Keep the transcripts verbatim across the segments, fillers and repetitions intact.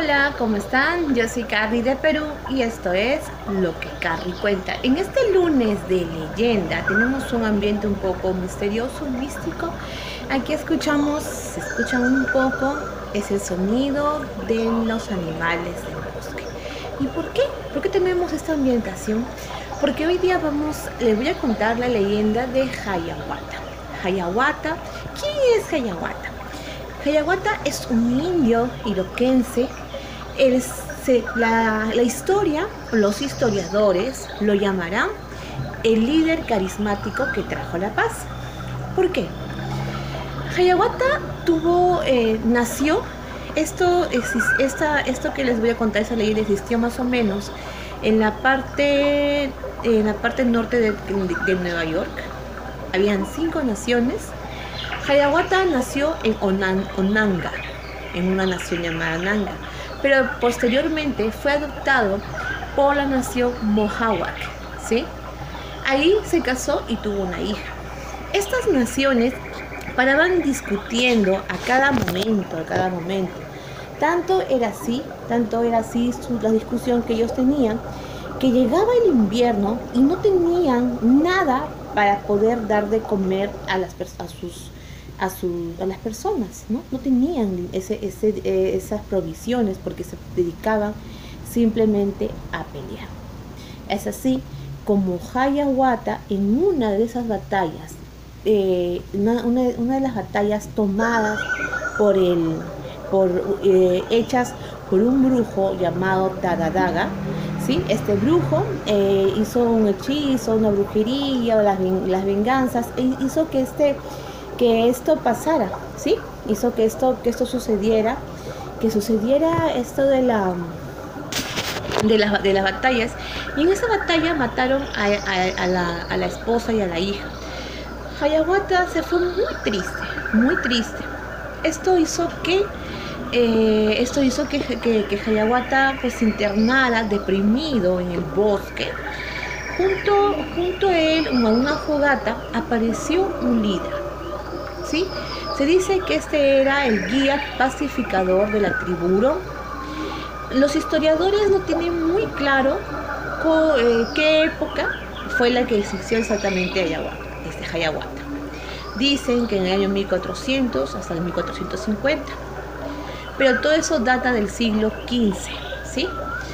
Hola, ¿cómo están? Yo soy Carrie de Perú y esto es Lo que Carrie cuenta. En este lunes de leyenda tenemos un ambiente un poco misterioso, místico. Aquí escuchamos, se escucha un poco ese sonido de los animales del bosque. ¿Y por qué? ¿Por qué tenemos esta ambientación? Porque hoy día vamos, les voy a contar la leyenda de Hiawatha. Hiawatha, ¿quién es Hiawatha? Hiawatha es un indio iroquense. El, se, la, la historia, los historiadores lo llamarán el líder carismático que trajo la paz. ¿Por qué? Hiawatha tuvo, eh, nació, esto, esta, esto que les voy a contar, esa leyenda existió más o menos en la parte, en la parte norte de, de, de Nueva York. Habían cinco naciones. Hiawatha nació en Onan, Onanga, en una nación llamada Nanga, pero posteriormente fue adoptado por la nación Mohawk, ¿sí? Ahí se casó y tuvo una hija. Estas naciones paraban discutiendo a cada momento, a cada momento. Tanto era así, tanto era así su, la discusión que ellos tenían, que llegaba el invierno y no tenían nada para poder dar de comer a, las, a sus A, su, a las personas, ¿no? No tenían ese, ese, eh, esas provisiones porque se dedicaban simplemente a pelear. Es así como Hiawatha, en una de esas batallas, eh, una, una, una de las batallas tomadas por el, por, eh, hechas por un brujo llamado Tadadaga, ¿sí? Este brujo eh, hizo un hechizo, una brujería, las, las venganzas, e hizo que este que esto pasara, ¿sí? Hizo que esto, que esto sucediera, que sucediera esto de la de, la, de las batallas, y en esa batalla mataron a, a, a, la, a la esposa y a la hija. Hiawatha se fue muy triste, muy triste. Esto hizo que eh, esto hizo que, que, que Hiawatha pues se internara deprimido en el bosque. Junto, junto a él, en una fogata, apareció un líder. ¿Sí? Se dice que este era el guía pacificador de la tribu Hurón. Los historiadores no tienen muy claro co, eh, qué época fue la que existió exactamente Hiawatha, este Hiawatha. Dicen que en el año mil cuatrocientos hasta el mil cuatrocientos cincuenta, pero todo eso data del siglo quince, ¿sí?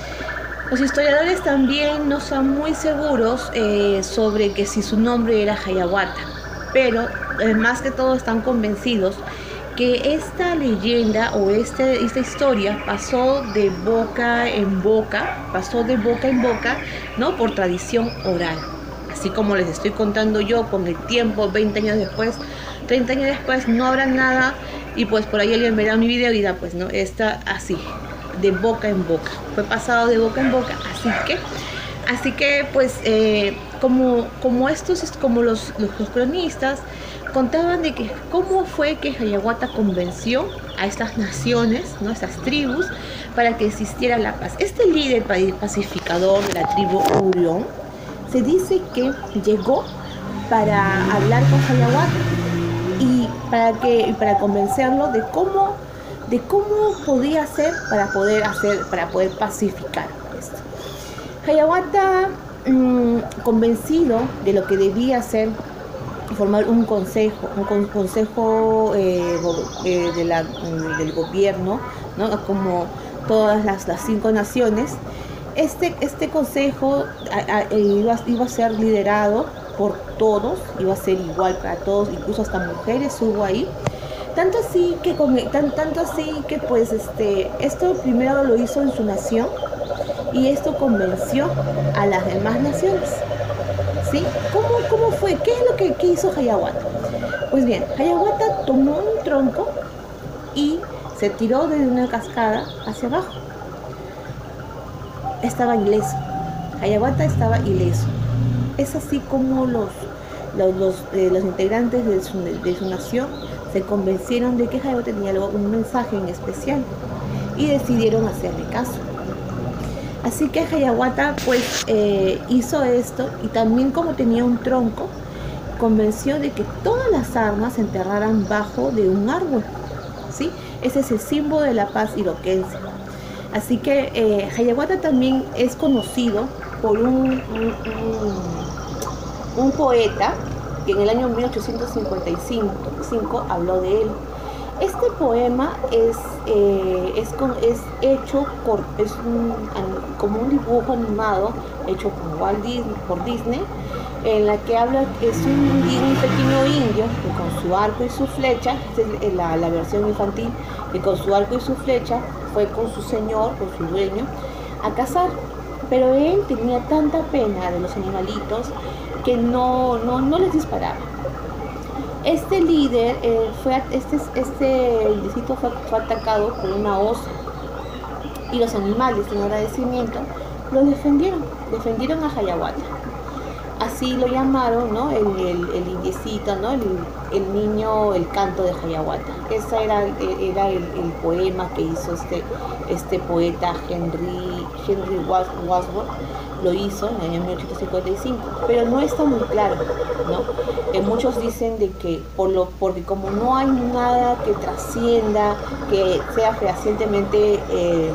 Los historiadores también no son muy seguros eh, sobre que si su nombre era Hiawatha, pero eh, más que todo están convencidos que esta leyenda o este, esta historia pasó de boca en boca, pasó de boca en boca, ¿no? Por tradición oral. Así como les estoy contando yo, con el tiempo, veinte años después, treinta años después, no habrá nada, y pues por ahí alguien verá mi video y dirá, pues no, está así, de boca en boca, fue pasado de boca en boca, así que, así que pues, eh, como, como estos, como los, los, los cronistas, contaban de que cómo fue que Hiawatha convenció a estas naciones, ¿no? Estas tribus, para que existiera la paz. Este líder pacificador de la tribu Hurón se dice que llegó para hablar con Hiawatha y para que para convencerlo de cómo de cómo podía hacer para poder hacer para poder pacificar esto. Hiawatha, mmm, convencido de lo que debía hacer, formar un consejo, un con, consejo eh, eh, de la, del gobierno, ¿no? Como todas las, las cinco naciones. Este, este consejo a, a, iba, iba a ser liderado por todos, iba a ser igual para todos, incluso hasta mujeres hubo ahí. Tanto así que, tan, tanto así que pues este, esto primero lo hizo en su nación y esto convenció a las demás naciones. ¿Sí? ¿Cómo, ¿Cómo fue? ¿Qué es lo que, que hizo Hiawatha? Pues bien, Hiawatha tomó un tronco y se tiró desde una cascada hacia abajo. Estaba ileso. Hiawatha estaba ileso. Es así como los, los, los, eh, los integrantes de su, de su nación se convencieron de que Hiawatha tenía algo, un mensaje en especial y decidieron hacerle caso. Así que Hiawatha pues eh, hizo esto, y también, como tenía un tronco, convenció de que todas las armas se enterraran bajo de un árbol, ¿sí? Ese es el símbolo de la paz iroquense. Así que eh, Hayahuata también es conocido por un, un, un, un poeta que en el año mil ochocientos cincuenta y cinco habló de él. Este poema es, eh, es, con, es hecho por, es un, como un dibujo animado hecho por Walt Disney, por Disney, en la que habla, es un, un pequeño indio que con su arco y su flecha, es la, la versión infantil, que con su arco y su flecha fue con su señor, con su dueño, a cazar. Pero él tenía tanta pena de los animalitos que no, no, no les disparaba. Este líder, eh, fue, este, este distrito fue, fue atacado por una osa y los animales en agradecimiento lo defendieron, defendieron a Hayahuata. Así lo llamaron, ¿no? El, el, el indiecito, ¿no? El, el niño, el canto de Hayahuata. Ese era, era el, el poema que hizo este, este poeta Henry, Henry Wadsworth. Lo hizo en el año mil ochocientos cincuenta y cinco, pero no está muy claro, ¿no? Eh, muchos dicen de que por lo, porque como no hay nada que trascienda, que sea fehacientemente eh,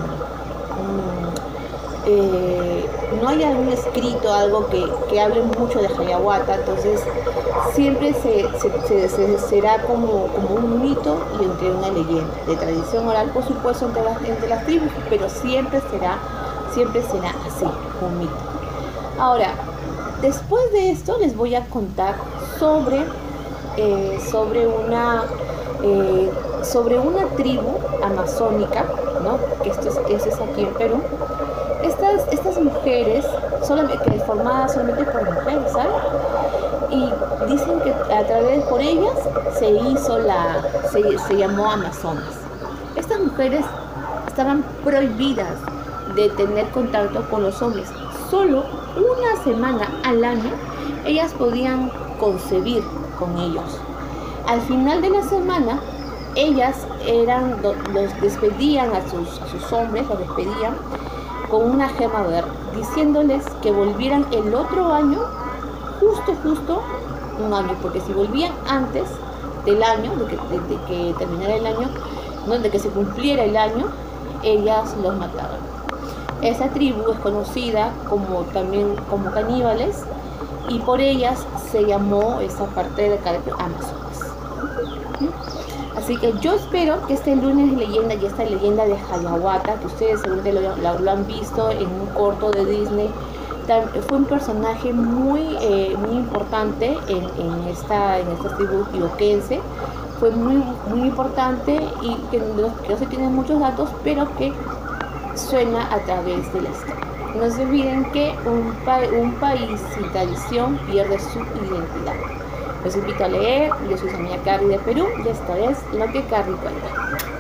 mm, eh, no hay algún escrito, algo que, que hable mucho de Hayahuata, entonces siempre se, se, se, se será como, como un mito y entre una leyenda de tradición oral, por supuesto, entre las, entre las tribus, pero siempre será siempre será así, un mito. Ahora, después de esto les voy a contar sobre, eh, sobre, una, eh, sobre una tribu amazónica, ¿no? Que esto es, esto es aquí en Perú. Estas, estas mujeres, solamente, que formadas solamente por mujeres, ¿sabes? Y dicen que a través por ellas se hizo la, se, se llamó Amazonas. Estas mujeres estaban prohibidas de tener contacto con los hombres. Solo una semana al año ellas podían concebir con ellos. Al final de la semana ellas eran, los despedían a sus, a sus hombres, los despedían con una gema verde, diciéndoles que volvieran el otro año, justo, justo un año, porque si volvían antes del año, de que, de, de que terminara el año, no, de que se cumpliera el año, ellas los mataban. Esa tribu es conocida como también como caníbales y por ellas se llamó esa parte de Caribe Amazonas. Así que yo espero que este lunes de leyenda y esta leyenda de Hayahuata, que ustedes seguramente lo, lo, lo han visto en un corto de Disney, fue un personaje muy, eh, muy importante en, en, esta, en esta tribu iboquense. Fue muy, muy importante y que no, que no se tienen muchos datos, pero que suena a través de la historia. No se olviden que un, pa un país sin tradición pierde su identidad. Los invito a leer. Yo soy Sonia Carri de Perú y esto es Lo que Carri Cuenta.